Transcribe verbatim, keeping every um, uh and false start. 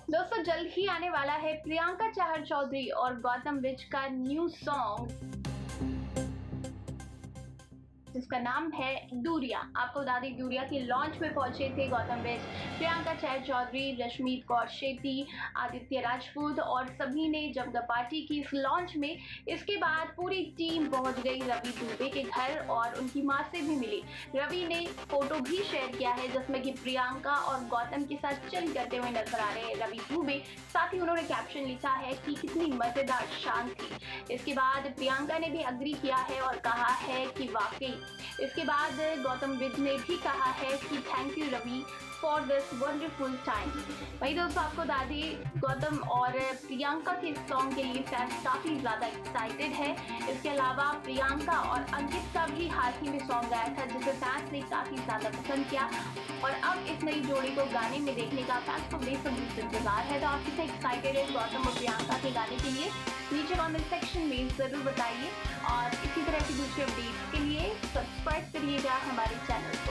दोस्तों जल्द ही आने वाला है प्रियंका चहर चौधरी और गौतम विज का न्यू सॉन्ग जिसका नाम है दूरिया। आपको बता दें दूरिया के लॉन्च में पहुंचे थे गौतम विज, प्रियंका चहर चौधरी, रश्मित कौर शेट्टी, आदित्य राजपूत और सभी ने जमकर पार्टी की इस लॉन्च में। इसके बाद पूरी टीम पहुंच गई रवि दुबे के घर और उनकी मां से भी मिली। रवि ने फोटो भी शेयर किया है जिसमें कि प्रियंका और गौतम के साथ चिल करते हुए नजर आ रहे हैं रवि दुबे। साथ ही उन्होंने कैप्शन लिखा है कि कितनी मजेदार शाम थी। इसके बाद प्रियंका ने भी अग्री किया है और कहा है कि वाकई। इसके बाद गौतम विज ने भी कहा है कि thank you Ravi for this wonderful time. वही दोस्तों आपको बता दें गौतम और प्रियंका के सॉन्ग के लिए फैंस काफ़ी ज़्यादा एक्साइटेड है। इसके अलावा प्रियंका और अंकित का भी हाल ही में सॉन्ग गाया था जिसे फैंस ने काफ़ी ज़्यादा पसंद किया और अब इस नई जोड़ी को गाने में देखने का फैंस को बेसब्री से इंतजार है। तो आप कितने एक्साइटेड है गौतम और प्रियंका के गाने के लिए नीचे कमेंट सेक्शन में ज़रूर बताइए और इसी तरह की दूसरी अपडेट्स के लिए सब्सक्राइब करिएगा हमारे चैनल।